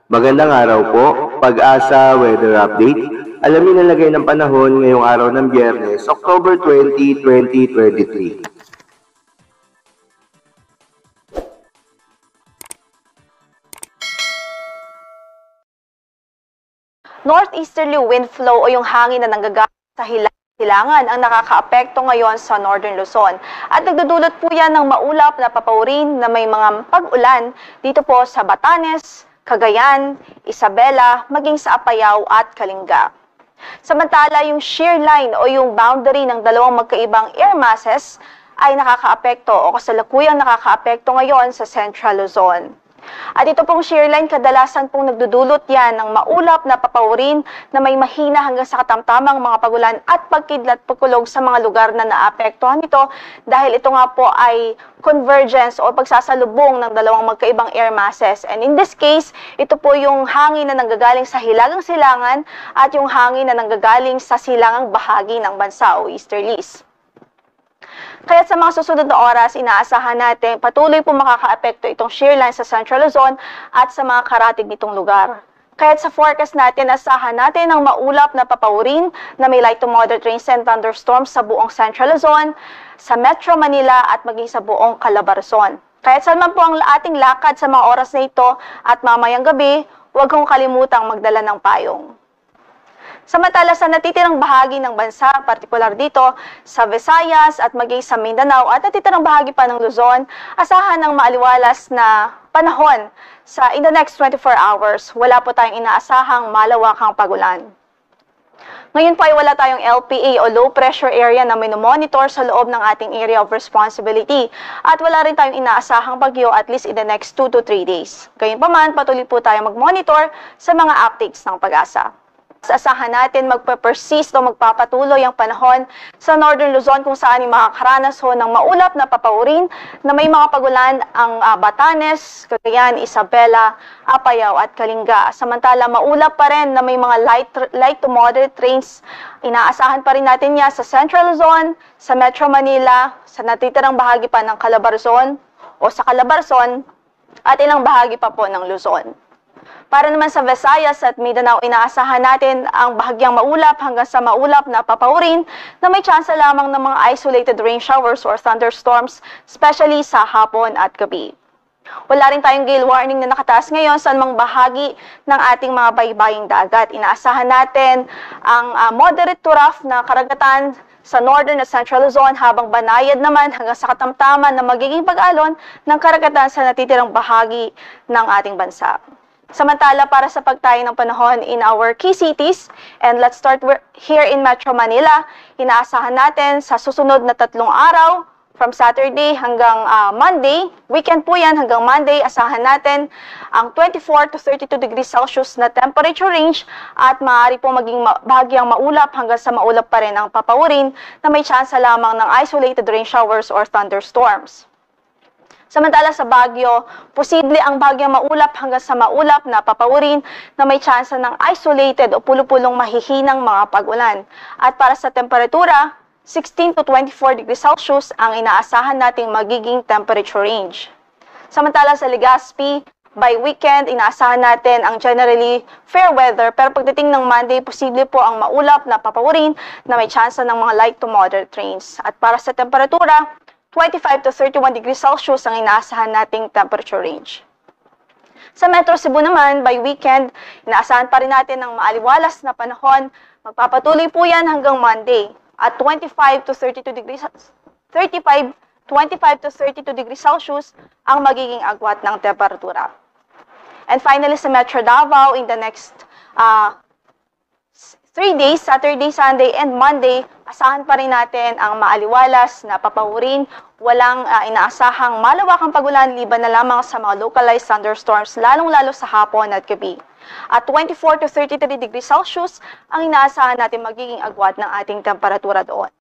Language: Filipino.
Magandang araw po, Pag-asa Weather Update. Alamin ang lagay ng panahon ngayong araw ng Biyernes, October 20, 2023. Northeasterly wind flow o yung hangin na nanggagaling sa hilangan ang nakakaapekto ngayon sa Northern Luzon. At nagdudulot po yan ng maulap na papaurin na may mga pag-ulan dito po sa Batanes, Cagayan, Isabela, maging sa Apayao at Kalinga. Samantala, yung shear line o yung boundary ng dalawang magkaibang air masses ay nakakaapekto o kasalukuyang nakakaapekto ngayon sa Central Luzon. At ito pong shear line, kadalasan pong nagdudulot yan ng maulap na papaurin na may mahina hanggang sa katamtamang mga pagulan at pagkidlat pagkulog sa mga lugar na naapektuhan nito dahil ito nga po ay convergence o pagsasalubong ng dalawang magkaibang air masses. And in this case, ito po yung hangin na nanggagaling sa hilagang silangan at yung hangin na nanggagaling sa silangang bahagi ng bansa o easterlies. Kaya sa mga susunod na oras, inaasahan natin patuloy po makakaapekto itong shear line sa Central Luzon at sa mga karatig nitong lugar. Kaya sa forecast natin, asahan natin ang maulap na papaurin na may light to moderate rains and thunderstorms sa buong Central Luzon, sa Metro Manila at maging sa buong Calabarzon. Kaya saan man po ang ating lakad sa mga oras na ito at mamayang gabi, huwag kong kalimutang magdala ng payong. Samantala sa natitirang bahagi ng bansa, partikular dito sa Visayas at maging sa Mindanao at natitirang bahagi pa ng Luzon, asahan ng maaliwalas na panahon sa in the next 24 hours. Wala po tayong inaasahang malawakang pagulan. Ngayon po ay wala tayong LPA o low pressure area na minomonitor sa loob ng ating area of responsibility at wala rin tayong inaasahang bagyo at least in the next 2 to 3 days. Gayunpaman, patuloy po tayong mag-monitor sa mga updates ng Pag-asa. Asahan natin magpe-persist o magpapatuloy ang panahon sa Northern Luzon kung saan ay makakaranas ho ng maulap na papaurin na may mga pagulan ang Batanes, Cagayan, Isabela, Apayao at Kalinga. Samantala maulap pa rin na may mga light to moderate rains. Inaasahan pa rin natin yan sa Central Luzon, sa Metro Manila, sa natitirang bahagi pa ng Calabarzon o sa Calabarzon at ilang bahagi pa po ng Luzon. Para naman sa Visayas at Mindanao, inaasahan natin ang bahagyang maulap hanggang sa maulap na papaurin na may tsansa lamang ng mga isolated rain showers or thunderstorms, especially sa hapon at gabi. Wala rin tayong gale warning na nakataas ngayon sa anumang bahagi ng ating mga baybaying dagat. Inaasahan natin ang moderate to rough na karagatan sa Northern at Central Luzon habang banayad naman hanggang sa katamtaman na magiging pag-alon ng karagatan sa natitirang bahagi ng ating bansa. Samantala, para sa pagtayo ng panahon in our key cities, and let's start here in Metro Manila, inaasahan natin sa susunod na 3 araw, from Saturday hanggang Monday, weekend po yan hanggang Monday, asahan natin ang 24 to 32 degrees Celsius na temperature range at maaari po maging bahagyang maulap hanggang sa maulap pa rin ang papaurin na may tsansa lamang ng isolated rain showers or thunderstorms. Samantala sa Baguio, posible ang bahagyang maulap hanggang sa maulap na papaurin na may tsansa ng isolated o pulo-pulong mahihinang mga pag-ulan. At para sa temperatura, 16 to 24 degrees Celsius ang inaasahan nating magiging temperature range. Samantala sa Legazpi, by weekend, inaasahan natin ang generally fair weather pero pagdating ng Monday, posible po ang maulap na papaurin na may tsansa ng mga light to moderate rains. At para sa temperatura, 25 to 31 degrees Celsius ang inaasahan nating temperature range. Sa Metro Cebu naman, by weekend, inaasahan pa rin natin ang maaliwalas na panahon. Magpapatuloy po yan hanggang Monday at 25 to 32 degrees Celsius ang magiging agwat ng temperatura. And finally, sa Metro Davao, in the next 3 days, Saturday, Sunday, and Monday, asahan pa rin natin ang maaliwalas na papaurin. Walang inaasahang malawakang pagulan liban na lamang sa mga localized thunderstorms, lalong-lalo sa hapon at gabi. At 24 to 33 degrees Celsius ang inaasahan natin magiging agwat ng ating temperatura doon.